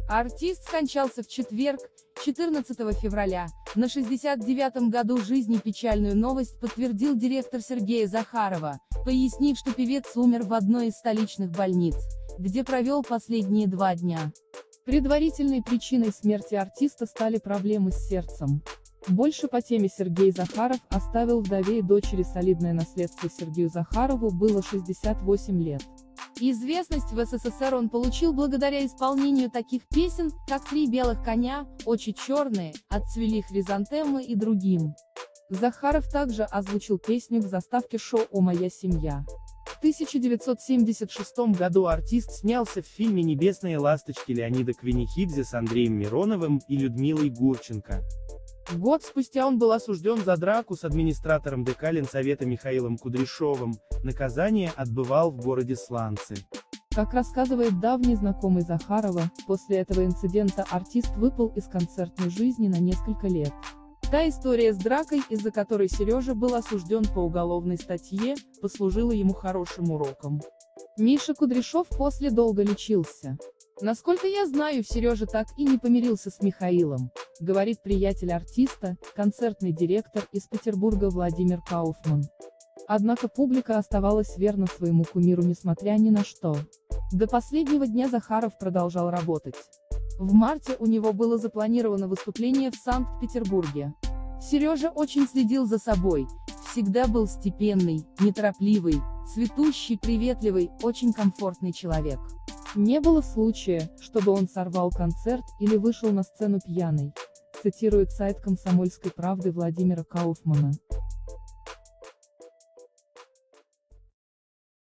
Артист скончался в четверг, 14 февраля. На 69-м году жизни печальную новость подтвердил директор Сергея Захарова, пояснив, что певец умер в одной из столичных больниц, где провел последние 2 дня. Предварительной причиной смерти артиста стали проблемы с сердцем. Больше по теме Сергей Захаров оставил вдове и дочери солидное наследство. Сергею Захарову было 68 лет. Известность в СССР он получил благодаря исполнению таких песен, как «Три белых коня», «Очи черные», «Отцвели хризантемы» и другим. Захаров также озвучил песню к заставке шоу «О моя семья». В 1976 году артист снялся в фильме «Небесные ласточки» Леонида Квинихидзе с Андреем Мироновым и Людмилой Гурченко. Год спустя он был осужден за драку с администратором ДК Ленсовета Михаилом Кудряшовым, наказание отбывал в городе Сланцы. Как рассказывает давний знакомый Захарова, после этого инцидента артист выпал из концертной жизни на несколько лет. Та история с дракой, из-за которой Сережа был осужден по уголовной статье, послужила ему хорошим уроком. Миша Кудряшов после долго лечился. «Насколько я знаю, Сережа так и не помирился с Михаилом», — говорит приятель артиста, концертный директор из Петербурга Владимир Кауфман. Однако публика оставалась верна своему кумиру несмотря ни на что. До последнего дня Захаров продолжал работать. В марте у него было запланировано выступление в Санкт-Петербурге. Сережа очень следил за собой, всегда был степенный, неторопливый, цветущий, приветливый, очень комфортный человек. Не было случая, чтобы он сорвал концерт или вышел на сцену пьяный, цитирует сайт «Комсомольской правды» Владимира Кауфмана.